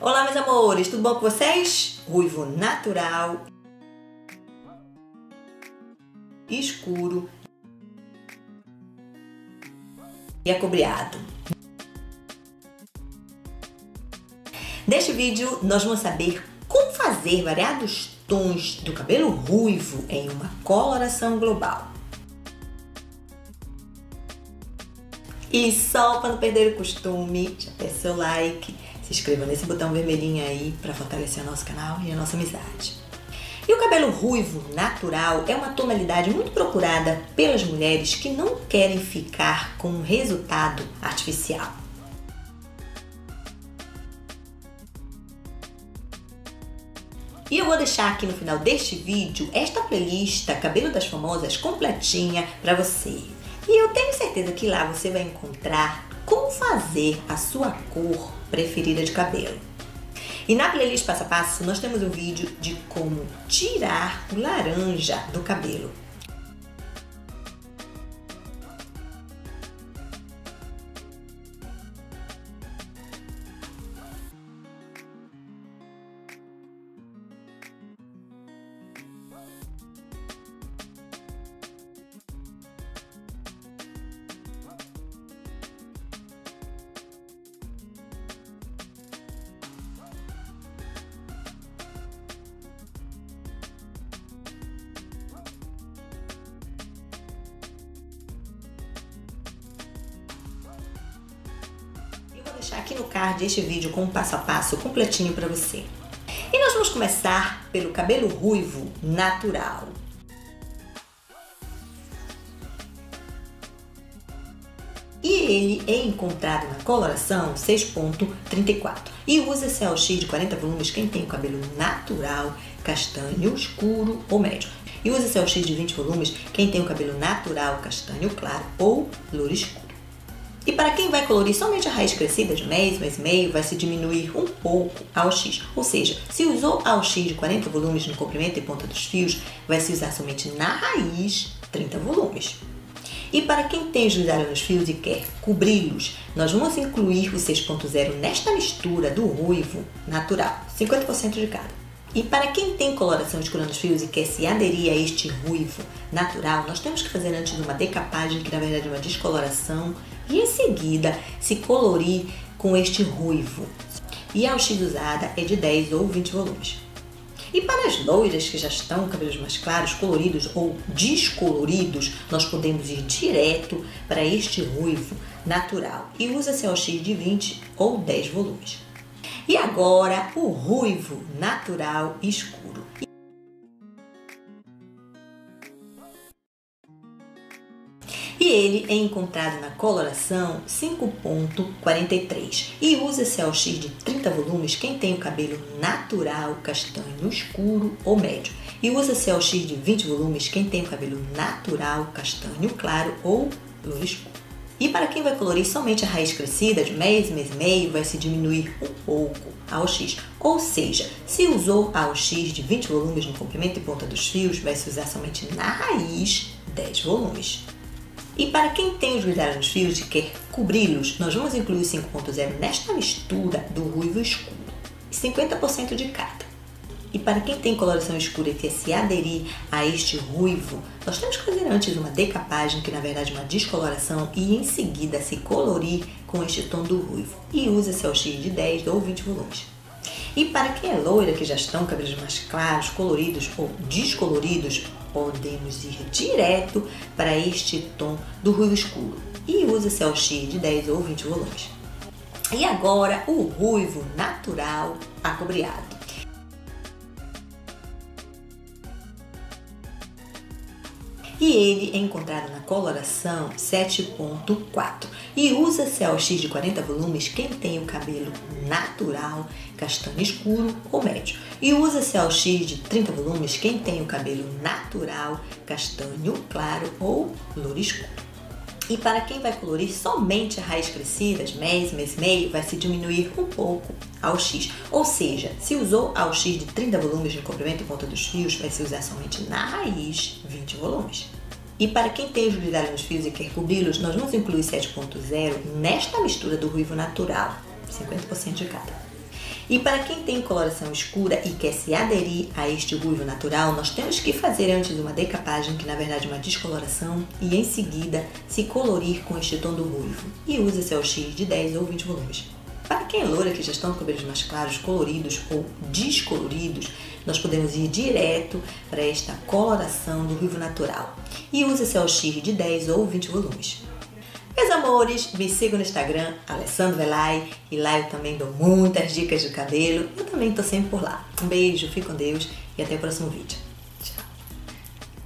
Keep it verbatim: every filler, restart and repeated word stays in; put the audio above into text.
Olá, meus amores, tudo bom com vocês? Ruivo natural, escuro e acobreado. Neste vídeo, nós vamos saber como fazer variados tons do cabelo ruivo em uma coloração global. E só para não perder o costume, já peça seu like, se inscreva nesse botão vermelhinho aí para fortalecer o nosso canal e a nossa amizade. E o cabelo ruivo natural é uma tonalidade muito procurada pelas mulheres que não querem ficar com um resultado artificial. E eu vou deixar aqui no final deste vídeo esta playlist Cabelo das Famosas completinha para você. E eu tenho certeza que lá você vai encontrar como fazer a sua cor preferida de cabelo. E na playlist passo a passo nós temos um vídeo de como tirar o laranja do cabelo. Vou deixar aqui no card este vídeo com um passo a passo completinho para você. E nós vamos começar pelo cabelo ruivo natural. E ele é encontrado na coloração seis ponto trinta e quatro. E usa C L X de quarenta volumes quem tem o cabelo natural, castanho, escuro ou médio. E usa C L X de vinte volumes quem tem o cabelo natural, castanho claro ou louro escuro. E para quem vai colorir somente a raiz crescida de mês, mês e meio, vai se diminuir um pouco a O X. Ou seja, se usou a O X de quarenta volumes no comprimento e ponta dos fios, vai se usar somente na raiz trinta volumes. E para quem tem grisalho nos fios e quer cobri-los, nós vamos incluir o seis ponto zero nesta mistura do ruivo natural, cinquenta por cento de cada. E para quem tem coloração escura nos fios e quer se aderir a este ruivo natural, nós temos que fazer antes uma decapagem, que na verdade é uma descoloração, e em seguida se colorir com este ruivo. E a O X usada é de dez ou vinte volumes. E para as loiras que já estão com cabelos mais claros, coloridos ou descoloridos, nós podemos ir direto para este ruivo natural. E usa C L X de vinte ou dez volumes. E agora o ruivo natural escuro. E ele é encontrado na coloração cinco ponto quarenta e três e usa C L X de trinta volumes quem tem o cabelo natural, castanho escuro ou médio. E usa C L X de vinte volumes quem tem o cabelo natural, castanho claro ou louro escuro. E para quem vai colorir somente a raiz crescida de mês, mês e meio, vai se diminuir um pouco a O X. Ou seja, se usou a O X de vinte volumes no comprimento e ponta dos fios, vai se usar somente na raiz dez volumes. E para quem tem os grisalhos nos fios e quer cobri-los, nós vamos incluir o cinco ponto zero nesta mistura do ruivo escuro, cinquenta por cento de cada. E para quem tem coloração escura e quer se aderir a este ruivo, nós temos que fazer antes uma decapagem, que na verdade é uma descoloração, e em seguida se colorir com este tom do ruivo. E usa C L X de dez ou vinte volumes. E para quem é loira, que já estão com cabelos mais claros, coloridos ou descoloridos, podemos ir direto para este tom do ruivo escuro. E usa C L X de dez ou vinte volumes. E agora o ruivo natural acobreado. E ele é encontrado na coloração sete ponto quatro e usa C L X de quarenta volumes quem tem o cabelo natural, castanho escuro ou médio. E usa C L X de trinta volumes quem tem o cabelo natural, castanho claro ou louro escuro. E para quem vai colorir somente a raiz crescida de mês, mês e meio, vai se diminuir um pouco a O X. Ou seja, se usou a O X de trinta volumes no comprimento e ponta dos fios, vai se usar somente na raiz vinte volumes. E para quem tem os grisalhos nos fios e quer cobri-los, nós vamos incluir sete ponto zero nesta mistura do ruivo natural, cinquenta por cento de cada. E para quem tem coloração escura e quer se aderir a este ruivo natural, nós temos que fazer antes uma decapagem, que na verdade é uma descoloração, e em seguida se colorir com este tom do ruivo. E use C O X de dez ou vinte volumes. Para quem é loura, que já estão com cabelos mais claros, coloridos ou descoloridos, nós podemos ir direto para esta coloração do ruivo natural. E use C O X de dez ou vinte volumes. Meus amores, me sigam no Instagram, Alessandro Velay, e lá eu também dou muitas dicas de cabelo. Eu também estou sempre por lá. Um beijo, fique com Deus e até o próximo vídeo.